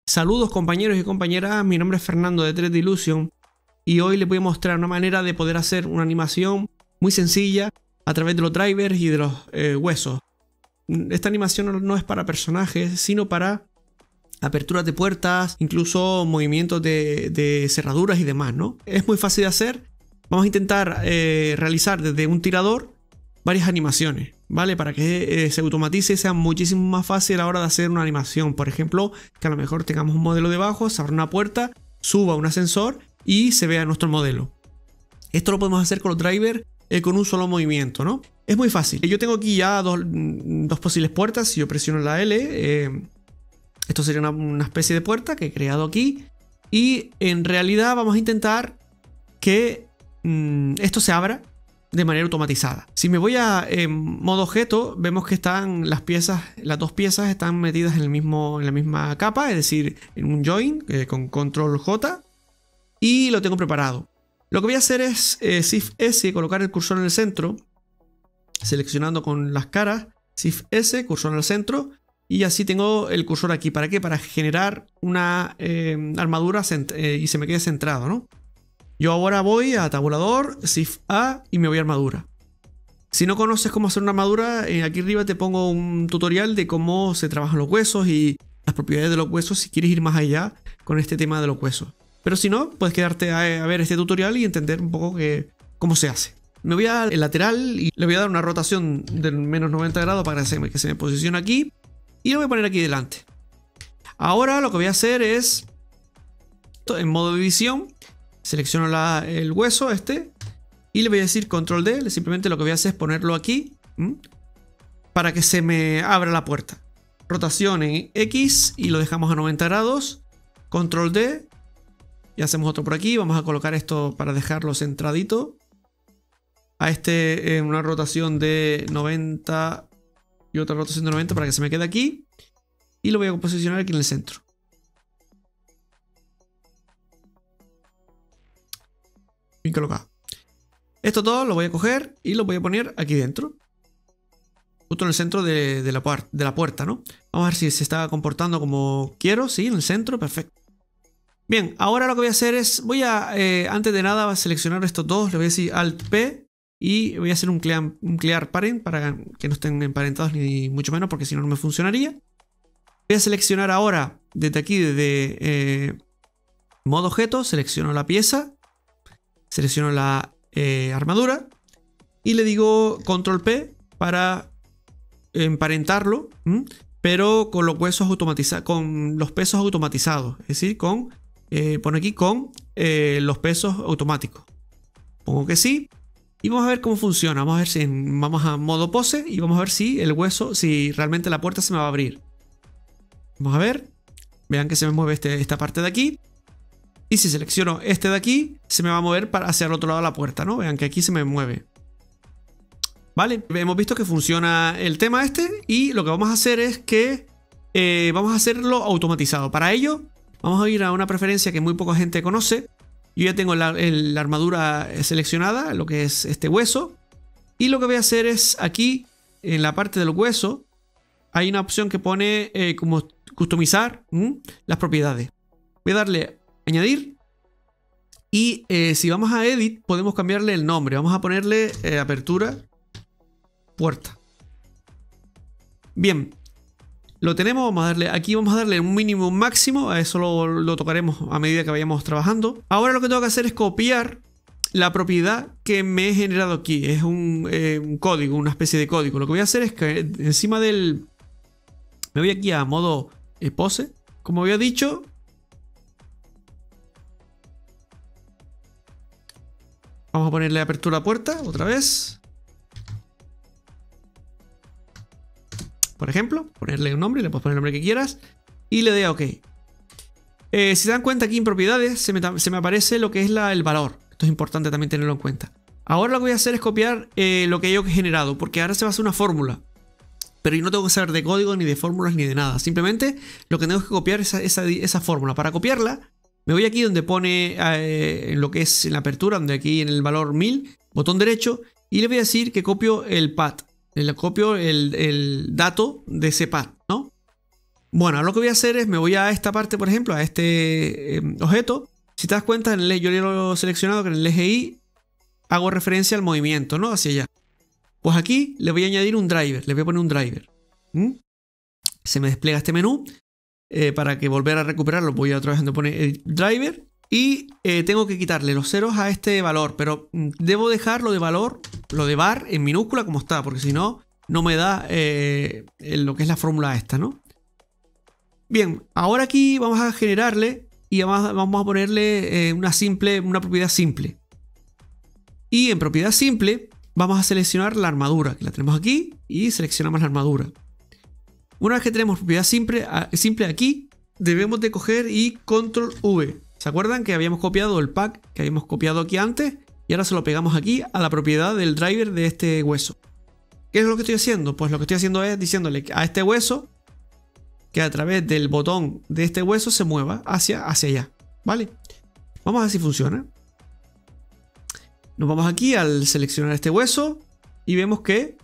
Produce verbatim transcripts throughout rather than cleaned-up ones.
Saludos compañeros y compañeras, mi nombre es Fernando de tres D Illusion y hoy les voy a mostrar una manera de poder hacer una animación muy sencilla a través de los drivers y de los eh, huesos. Esta animación no es para personajes, sino para aperturas de puertas, incluso movimientos de, de cerraduras y demás, ¿no? Es muy fácil de hacer. Vamos a intentar eh, realizar desde un tirador varias animaciones, ¿vale? Para que eh, se automatice y sea muchísimo más fácil a la hora de hacer una animación. Por ejemplo, que a lo mejor tengamos un modelo debajo, se abra una puerta, suba un ascensor y se vea nuestro modelo. Esto lo podemos hacer con los drivers eh, con un solo movimiento, ¿no? Es muy fácil. Yo tengo aquí ya dos, dos posibles puertas. Si yo presiono la L, eh, esto sería una, una especie de puerta que he creado aquí. Y en realidad vamos a intentar que mmm, esto se abra de manera automatizada. Si me voy a eh, modo objeto, vemos que están las piezas, las dos piezas están metidas en, el mismo, en la misma capa, es decir, en un join eh, con control J, y lo tengo preparado. Lo que voy a hacer es eh, Shift S, colocar el cursor en el centro, seleccionando con las caras, Shift S, cursor en el centro, y así tengo el cursor aquí. ¿Para qué? Para generar una eh, armadura eh, y se me quede centrado, ¿no? Yo ahora voy a tabulador, Shift A y me voy a armadura. Si no conoces cómo hacer una armadura, eh, aquí arriba te pongo un tutorial de cómo se trabajan los huesos y las propiedades de los huesos si quieres ir más allá con este tema de los huesos. Pero si no, puedes quedarte a, a ver este tutorial y entender un poco que, cómo se hace. Me voy al lateral y le voy a dar una rotación del menos noventa grados para que se me, que se me posicione aquí. Y lo voy a poner aquí delante. Ahora lo que voy a hacer es, en modo de visión, selecciono la, el hueso este y le voy a decir control D. Simplemente lo que voy a hacer es ponerlo aquí ¿m? para que se me abra la puerta. Rotación en X y lo dejamos a noventa grados. control D. Y hacemos otro por aquí. Vamos a colocar esto para dejarlo centradito. A este en una rotación de noventa y otra rotación de noventa para que se me quede aquí. Y lo voy a posicionar aquí en el centro. Bien colocado. Esto todo lo voy a coger y lo voy a poner aquí dentro. Justo en el centro de, de, la, de la puerta, ¿no? Vamos a ver si se está comportando como quiero. Sí, en el centro, perfecto. Bien, ahora lo que voy a hacer es, voy a, eh, antes de nada, a seleccionar estos dos. Le voy a decir Alt P y voy a hacer un clear, un clear parent para que no estén emparentados ni mucho menos, porque si no, no me funcionaría. Voy a seleccionar ahora, desde aquí, desde eh, modo objeto, selecciono la pieza. Selecciono la eh, armadura y le digo control P para emparentarlo, ¿m? pero con los huesos automatizados, con los pesos automatizados, es decir, con eh, pone aquí con eh, los pesos automáticos. Pongo que sí y vamos a ver cómo funciona. Vamos a ver si vamos a modo pose y vamos a ver si el hueso, si realmente la puerta se me va a abrir. Vamos a ver, vean que se me mueve este, esta parte de aquí. Y si selecciono este de aquí, se me va a mover para hacia el otro lado de la puerta, ¿no? Vean que aquí se me mueve. Vale, hemos visto que funciona el tema este. Y lo que vamos a hacer es que eh, vamos a hacerlo automatizado. Para ello, vamos a ir a una preferencia que muy poca gente conoce. Yo ya tengo la, el, la armadura seleccionada, lo que es este hueso. Y lo que voy a hacer es aquí, en la parte del hueso, hay una opción que pone eh, como customizar ¿m? las propiedades. Voy a darle añadir y eh, si vamos a edit podemos cambiarle el nombre. Vamos a ponerle eh, apertura puerta. Bien, lo tenemos. Vamos a darle aquí, vamos a darle un mínimo, un máximo. A eso lo, lo tocaremos a medida que vayamos trabajando. Ahora lo que tengo que hacer es copiar la propiedad que me he generado aquí. Es un, eh, un código, una especie de código. Lo que voy a hacer es que encima del, me voy aquí a modo eh, pose, como había dicho. Vamos a ponerle apertura a puerta otra vez. Por ejemplo, ponerle un nombre, le puedes poner el nombre que quieras. Y le doy a OK. Eh, si se dan cuenta aquí en propiedades, se me, se me aparece lo que es la, el valor. Esto es importante también tenerlo en cuenta. Ahora lo que voy a hacer es copiar eh, lo que yo he generado, porque ahora se va a hacer una fórmula. Pero yo no tengo que saber de código, ni de fórmulas, ni de nada. Simplemente lo que tengo que copiar es esa, esa, esa fórmula. Para copiarla, me voy aquí donde pone eh, lo que es en la apertura, donde aquí en el valor mil, botón derecho, y le voy a decir que copio el path. Le copio el, el dato de ese path, ¿no? Bueno, ahora lo que voy a hacer es, me voy a esta parte, por ejemplo, a este eh, objeto. Si te das cuenta, en el, yo lo he seleccionado que en el eje Y hago referencia al movimiento, ¿no? Hacia allá. Pues aquí le voy a añadir un driver, le voy a poner un driver. ¿Mm? Se me despliega este menú. Eh, para que volver a recuperarlo, voy a otra vez donde pone el driver. Y eh, tengo que quitarle los ceros a este valor, pero mm, debo dejar lo de valor, lo de var en minúscula como está, porque si no, no me da eh, lo que es la fórmula esta, ¿no? Bien, ahora aquí vamos a generarle y vamos, vamos a ponerle eh, una simple, una propiedad simple. Y en propiedad simple vamos a seleccionar la armadura, que la tenemos aquí, y seleccionamos la armadura. Una vez que tenemos propiedad simple, simple aquí, debemos de coger y control V. ¿Se acuerdan que habíamos copiado el pack que habíamos copiado aquí antes? Y ahora se lo pegamos aquí a la propiedad del driver de este hueso. ¿Qué es lo que estoy haciendo? Pues lo que estoy haciendo es diciéndole a este hueso que a través del botón de este hueso se mueva hacia, hacia allá. ¿Vale? Vamos a ver si funciona. Nos vamos aquí al seleccionar este hueso y vemos que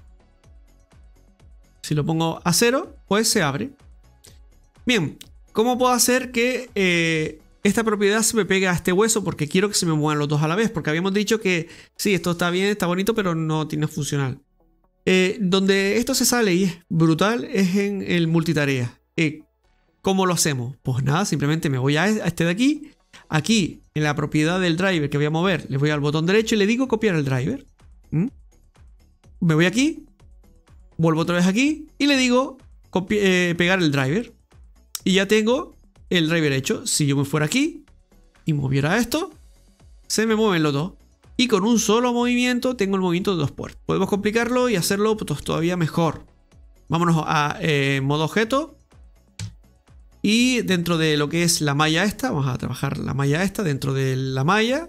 si lo pongo a cero, pues se abre. Bien, ¿cómo puedo hacer que eh, esta propiedad se me pegue a este hueso? Porque quiero que se me muevan los dos a la vez. Porque habíamos dicho que sí, esto está bien, está bonito, pero no tiene funcional. Eh, donde esto se sale y es brutal es en el multitarea. Eh, ¿Cómo lo hacemos? Pues nada, simplemente me voy a este de aquí. Aquí, en la propiedad del driver que voy a mover, le voy al botón derecho y le digo copiar el driver. ¿Mm? Me voy aquí, vuelvo otra vez aquí y le digo eh, pegar el driver. Y ya tengo el driver hecho. Si yo me fuera aquí y moviera esto, se me mueven los dos. Y con un solo movimiento tengo el movimiento de dos puertos. Podemos complicarlo y hacerlo pues, todavía mejor. Vámonos a eh, modo objeto. Y dentro de lo que es la malla esta, vamos a trabajar la malla esta dentro de la malla.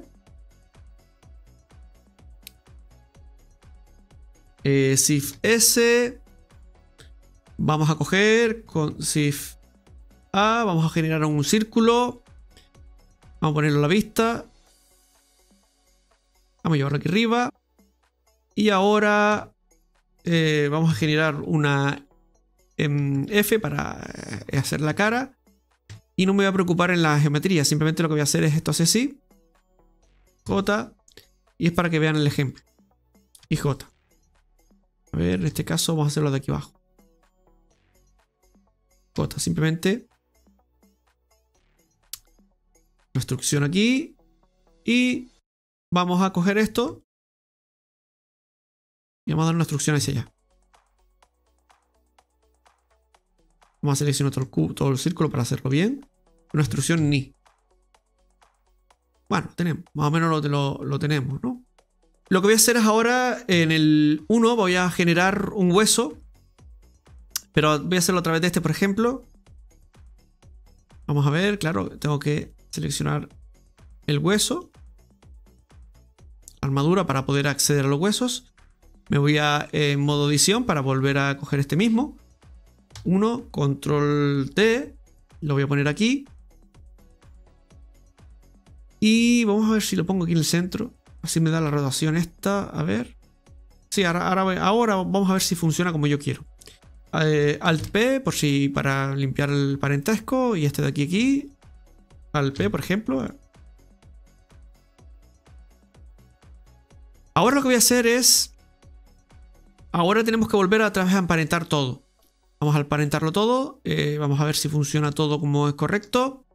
Eh, Shift S. Vamos a coger con Shift A. Vamos a generar un círculo. Vamos a ponerlo a la vista. Vamos a llevarlo aquí arriba. Y ahora eh, vamos a generar una F para hacer la cara. Y no me voy a preocupar en la geometría. Simplemente lo que voy a hacer es esto así. J. Y es para que vean el ejemplo. Y J. A ver, en este caso vamos a hacerlo de aquí abajo. J. Simplemente una instrucción aquí. Y vamos a coger esto. Y vamos a dar una instrucción hacia allá. Vamos a seleccionar todo el, cubo, todo el círculo para hacerlo bien. Una instrucción ni. Bueno, tenemos. Más o menos lo, lo, lo tenemos, ¿no? Lo que voy a hacer es ahora, en el uno, voy a generar un hueso. Pero voy a hacerlo a través de este, por ejemplo. Vamos a ver, claro, tengo que seleccionar el hueso. Armadura para poder acceder a los huesos. Me voy a en modo edición para volver a coger este mismo. uno, control T, lo voy a poner aquí. Y vamos a ver si lo pongo aquí en el centro. Así me da la rotación esta, a ver. Sí, ahora, ahora, ahora vamos a ver si funciona como yo quiero. Eh, Alt P, por si para limpiar el parentesco. Y este de aquí, aquí. Alt P, por ejemplo. Ahora lo que voy a hacer es... Ahora tenemos que volver a otra vez a emparentar todo. Vamos a emparentarlo todo. Eh, vamos a ver si funciona todo como es correcto.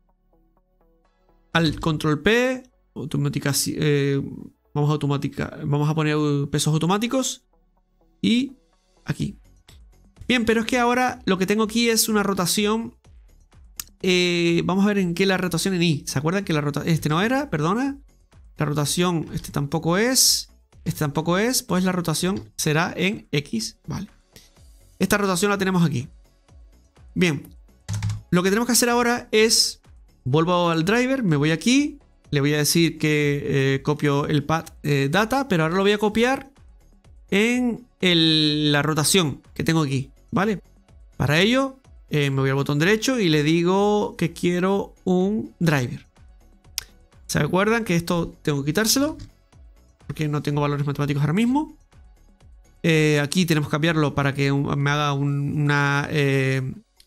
Al control P. Automática, eh, vamos, a automática, vamos a poner pesos automáticos. Y aquí. Bien, pero es que ahora lo que tengo aquí es una rotación. Eh, vamos a ver en qué la rotación en Y. ¿Se acuerdan que la rotación... Este no era, perdona. La rotación, este tampoco es. Este tampoco es. Pues la rotación será en X. Vale. Esta rotación la tenemos aquí. Bien. Lo que tenemos que hacer ahora es... Vuelvo al driver, me voy aquí. Le voy a decir que eh, copio el path eh, data. Pero ahora lo voy a copiar en el, la rotación que tengo aquí. ¿Vale? Para ello, eh, me voy al botón derecho y le digo que quiero un driver. ¿Se acuerdan que esto tengo que quitárselo? Porque no tengo valores matemáticos ahora mismo. Eh, aquí tenemos que cambiarlo para que un, me haga un, una, eh,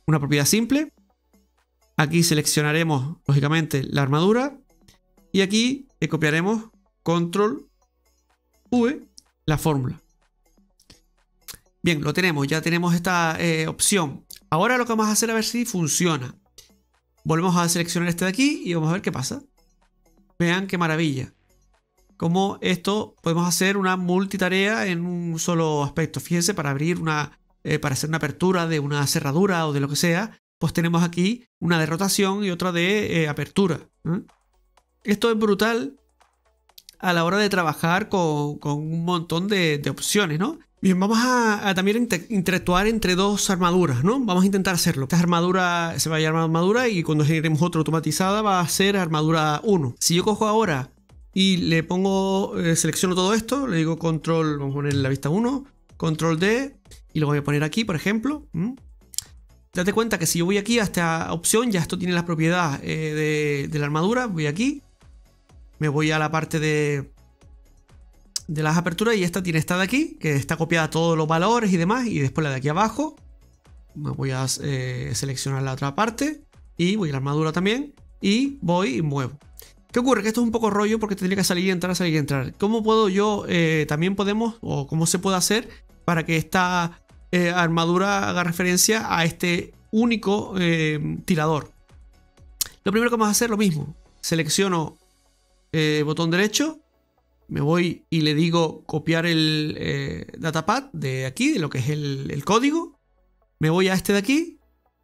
una propiedad simple. Aquí seleccionaremos, lógicamente, la armadura. Y aquí le copiaremos control V, la fórmula. Bien, lo tenemos, ya tenemos esta eh, opción. Ahora lo que vamos a hacer a ver si funciona. Volvemos a seleccionar este de aquí y vamos a ver qué pasa. Vean qué maravilla. Como esto podemos hacer una multitarea en un solo aspecto. Fíjense, para abrir una, eh, para hacer una apertura de una cerradura o de lo que sea, pues tenemos aquí una de rotación y otra de eh, apertura. ¿eh? Esto es brutal a la hora de trabajar con, con un montón de, de opciones, ¿no? Bien, vamos a, a también inter interactuar entre dos armaduras, ¿no? Vamos a intentar hacerlo. Esta armadura se va a llamar armadura y cuando generemos otra automatizada va a ser armadura uno. Si yo cojo ahora y le pongo, eh, selecciono todo esto, le digo control, vamos a poner en la vista uno, control D y lo voy a poner aquí, por ejemplo. ¿Mm? Date cuenta que si yo voy aquí a esta opción, ya esto tiene la propiedad eh, de, de la armadura. Voy aquí, me voy a la parte de... de las aperturas y esta tiene esta de aquí, que está copiada todos los valores y demás, y después la de aquí abajo me voy a eh, seleccionar la otra parte y voy a la armadura también y voy y muevo. ¿Qué ocurre? Que esto es un poco rollo porque tendría que salir y entrar, salir y entrar. ¿Cómo puedo yo, eh, también podemos, o cómo se puede hacer para que esta eh, armadura haga referencia a este único eh, tirador? Lo primero que vamos a hacer lo mismo, selecciono eh, botón derecho, me voy y le digo copiar el eh, datapad de aquí, de lo que es el, el código. Me voy a este de aquí.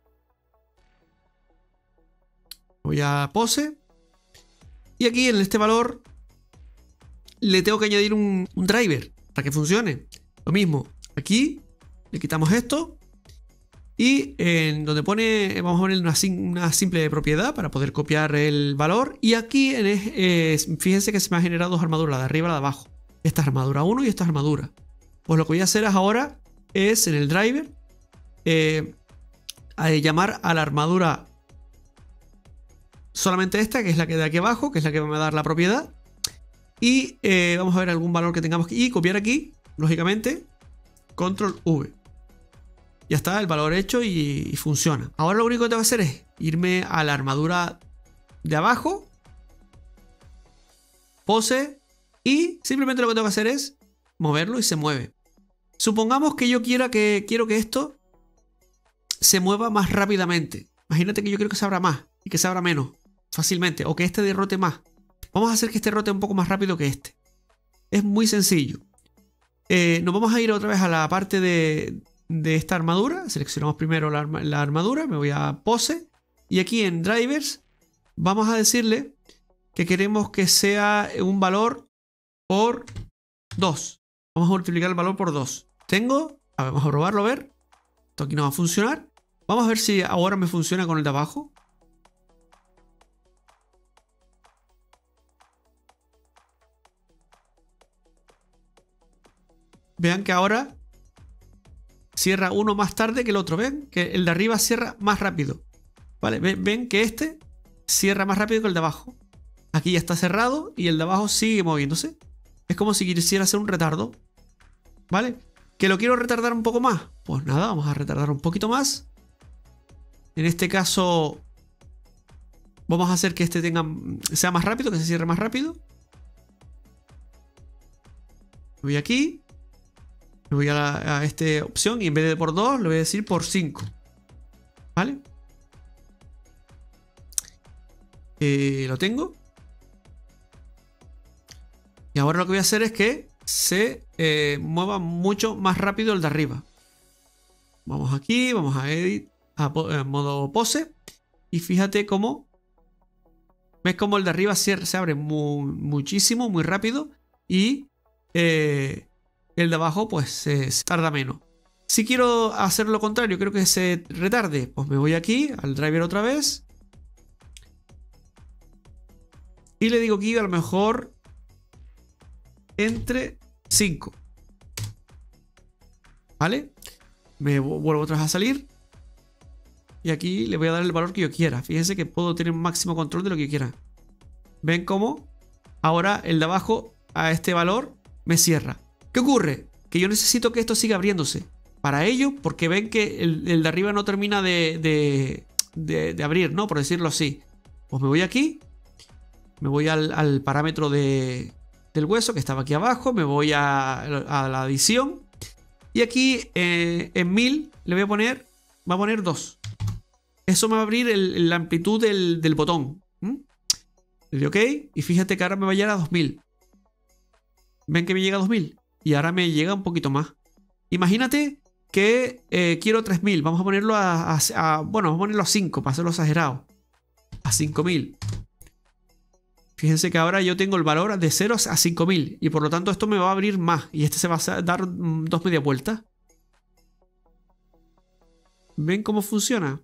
Voy a pose. Y aquí en este valor le tengo que añadir un, un driver para que funcione. Lo mismo, aquí le quitamos esto. Y en donde pone, vamos a poner una, una simple propiedad para poder copiar el valor. Y aquí, en, eh, fíjense que se me ha generado dos armaduras, la de arriba y la de abajo. Esta es armadura uno y esta es armadura. Pues lo que voy a hacer ahora es en el driver eh, a llamar a la armadura solamente esta, que es la que de aquí abajo, que es la que me va a dar la propiedad. Y eh, vamos a ver algún valor que tengamos aquí y copiar aquí, lógicamente, control V. Ya está el valor hecho y, y funciona. Ahora lo único que tengo que hacer es irme a la armadura de abajo, pose, y simplemente lo que tengo que hacer es moverlo y se mueve. Supongamos que yo quiera que, quiero que esto se mueva más rápidamente. Imagínate que yo quiero que se abra más y que se abra menos fácilmente, o que este derrote más. Vamos a hacer que este rote un poco más rápido que este. Es muy sencillo. Eh, nos vamos a ir otra vez a la parte de... de esta armadura. Seleccionamos primero la, arma, la armadura, me voy a pose y aquí en drivers vamos a decirle que queremos que sea un valor por dos. Vamos a multiplicar el valor por dos. Tengo, a ver, vamos a probarlo a ver. Esto aquí no va a funcionar. Vamos a ver si ahora me funciona con el de abajo. Vean que ahora cierra uno más tarde que el otro. ¿Ven? Que el de arriba cierra más rápido. ¿Vale? ¿Ven, ven que este cierra más rápido que el de abajo? Aquí ya está cerrado y el de abajo sigue moviéndose. Es como si quisiera hacer un retardo. ¿Vale? ¿Que lo quiero retardar un poco más? Pues nada, vamos a retardar un poquito más. En este caso vamos a hacer que este tenga, sea más rápido, que se cierre más rápido. Voy aquí. Me voy a, la, a esta opción y en vez de por dos, le voy a decir por cinco. ¿Vale? Eh, lo tengo. Y ahora lo que voy a hacer es que se eh, mueva mucho más rápido el de arriba. Vamos aquí, vamos a edit, a, a modo pose. Y fíjate cómo... ¿Ves cómo el de arriba se, se abre muy, muchísimo, muy rápido? Y... Eh, el de abajo pues se, se tarda menos. Si quiero hacer lo contrario, creo que se retarde, pues me voy aquí al driver otra vez y le digo aquí a lo mejor entre cinco. ¿Vale? Me vuelvo otra vez a salir y aquí le voy a dar el valor que yo quiera. Fíjense que puedo tener máximo control de lo que yo quiera. ¿Ven cómo? Ahora el de abajo a este valor me cierra. ¿Qué ocurre? Que yo necesito que esto siga abriéndose. Para ello, porque ven que el, el de arriba no termina de, de, de, de abrir, ¿no? Por decirlo así. Pues me voy aquí. Me voy al, al parámetro de, del hueso que estaba aquí abajo. Me voy a, a la adición. Y aquí eh, en mil le voy a poner, va a poner dos. Eso me va a abrir el, la amplitud del, del botón. ¿Mm? Le doy OK y fíjate que ahora me va a llegar a dos mil. Ven que me llega a dos mil y ahora me llega un poquito más. Imagínate que eh, quiero tres mil. Vamos a ponerlo a, a, a, bueno, vamos a ponerlo a cinco para hacerlo exagerado. A cinco mil. Fíjense que ahora yo tengo el valor de cero a cinco mil y por lo tanto esto me va a abrir más y este se va a dar dos media vueltas. ¿Ven cómo funciona?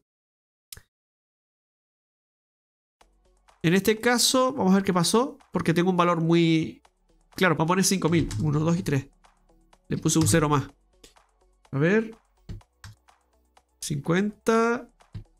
En este caso, vamos a ver qué pasó, porque tengo un valor muy... Claro, para poner cinco mil. uno, dos y tres. Le puse un cero más. A ver. cincuenta.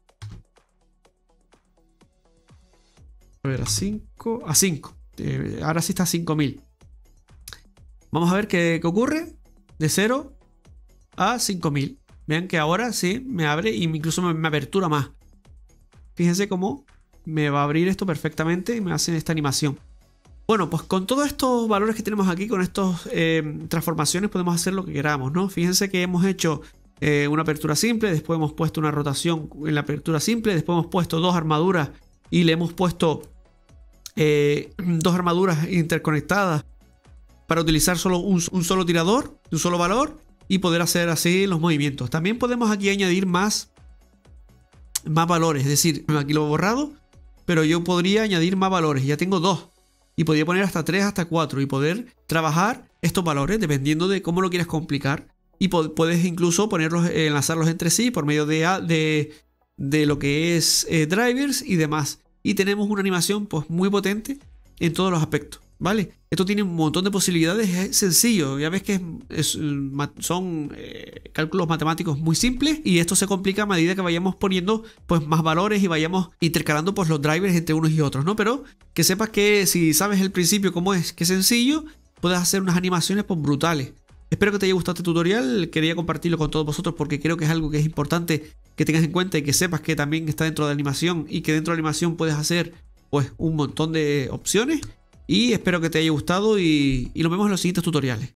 A ver, a cinco. A cinco. Eh, ahora sí está a cinco mil. Vamos a ver qué, qué ocurre. De cero a cinco mil. Vean que ahora sí me abre y incluso me, me apertura más. Fíjense cómo me va a abrir esto perfectamente y me hace esta animación. Bueno, pues con todos estos valores que tenemos aquí, con estas eh, transformaciones, podemos hacer lo que queramos, ¿no? Fíjense que hemos hecho eh, una apertura simple, después hemos puesto una rotación en la apertura simple, después hemos puesto dos armaduras y le hemos puesto eh, dos armaduras interconectadas para utilizar solo un, un solo tirador, un solo valor y poder hacer así los movimientos. También podemos aquí añadir más, más valores, es decir, aquí lo he borrado, pero yo podría añadir más valores, ya tengo dos. Y podría poner hasta tres, hasta cuatro y poder trabajar estos valores dependiendo de cómo lo quieras complicar. Y puedes incluso ponerlos, eh, enlazarlos entre sí por medio de, de, de lo que es eh, drivers y demás. Y tenemos una animación pues muy potente en todos los aspectos, ¿vale? Esto tiene un montón de posibilidades, es sencillo. Ya ves que es, es, son eh, cálculos matemáticos muy simples y esto se complica a medida que vayamos poniendo pues más valores y vayamos intercalando pues los drivers entre unos y otros, ¿no? Pero que sepas que si sabes el principio cómo es, que es sencillo, puedes hacer unas animaciones pues brutales. Espero que te haya gustado este tutorial, quería compartirlo con todos vosotros porque creo que es algo que es importante que tengas en cuenta y que sepas que también está dentro de animación y que dentro de animación puedes hacer pues un montón de opciones. Y espero que te haya gustado y, y nos vemos en los siguientes tutoriales.